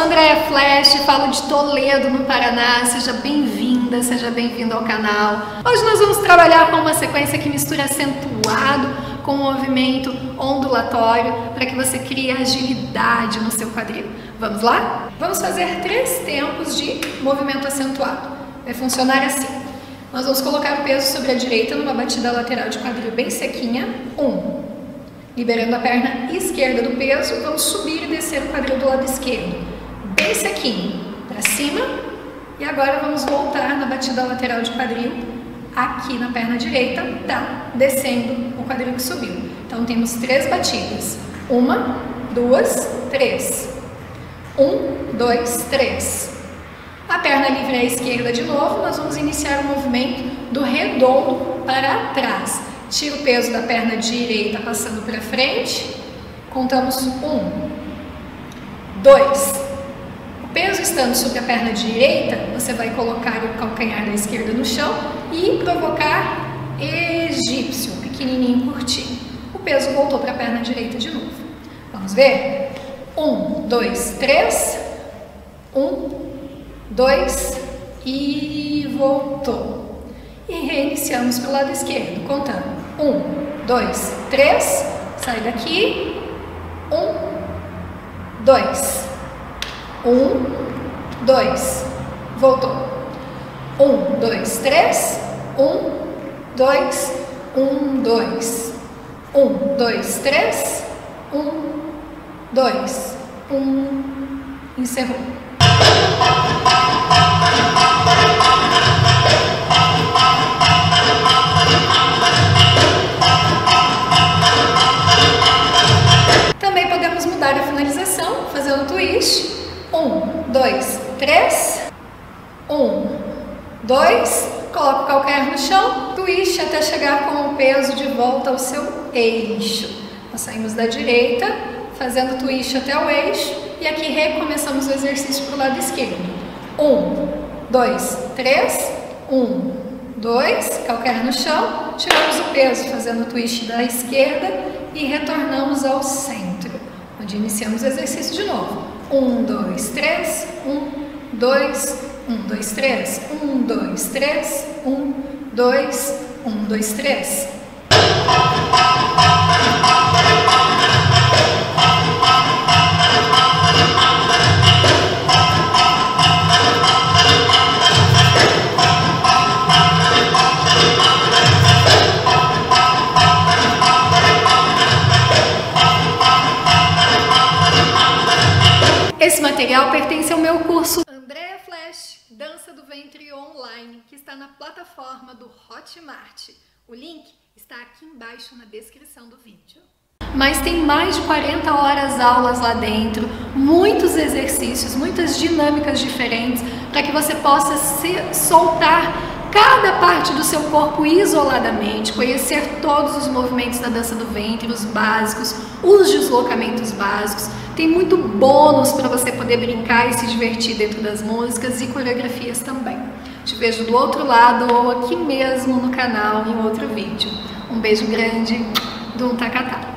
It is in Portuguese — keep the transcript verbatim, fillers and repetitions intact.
Andréa Flash, falo de Toledo, no Paraná. Seja bem-vinda, seja bem-vindo ao canal. Hoje nós vamos trabalhar com uma sequência que mistura acentuado com movimento ondulatório para que você crie agilidade no seu quadril. Vamos lá? Vamos fazer três tempos de movimento acentuado. Vai funcionar assim. Nós vamos colocar o peso sobre a direita numa batida lateral de quadril bem sequinha. Um. Liberando a perna esquerda do peso, vamos subir e descer o quadril do lado esquerdo. Bem sequinho. Para cima. E agora vamos voltar na batida lateral de quadril. Aqui na perna direita, tá descendo o quadril que subiu. Então temos três batidas. Uma, duas, três. Um, dois, três. A perna livre à esquerda de novo, nós vamos iniciar o movimento do redondo para trás. Tira o peso da perna direita passando para frente. Contamos um, dois. O peso estando sobre a perna direita, você vai colocar o calcanhar da esquerda no chão e provocar egípcio, pequenininho, curtinho. O peso voltou para a perna direita de novo. Vamos ver? Um, dois, três. Um, dois e voltou. E reiniciamos pelo lado esquerdo, contando. Um, dois, três. Sai daqui. Um, dois. Um, dois. Voltou. Um, dois, três. Um, dois. Um, dois. Um, dois, três. Um, dois. Um. Encerrou. Também podemos mudar a finalização fazendo twist. Um, dois, três. Um, dois. Coloca o calcanhar no chão. Twist até chegar com o peso de volta ao seu eixo. Nós saímos da direita, fazendo twist até o eixo. E aqui recomeçamos o exercício para o lado esquerdo. Um, dois, três. Um, dois. Calcanhar no chão. Tiramos o peso fazendo twist da esquerda e retornamos ao centro, onde iniciamos o exercício de novo. Um, dois, três. Um, dois. Um, dois, três. Um, dois, três. Um, dois. Um, dois, três. Esse material pertence ao meu curso Andréa Flash, Dança do Ventre Online, que está na plataforma do Hotmart. O link está aqui embaixo na descrição do vídeo. Mas tem mais de quarenta horas aulas lá dentro, muitos exercícios, muitas dinâmicas diferentes, para que você possa se soltar cada parte do seu corpo isoladamente, conhecer todos os movimentos da dança do ventre, os básicos, os deslocamentos básicos. Tem muito bônus para você poder brincar e se divertir dentro das músicas e coreografias também. Te vejo do outro lado ou aqui mesmo no canal em outro vídeo. Um beijo grande, Dum Tacatá.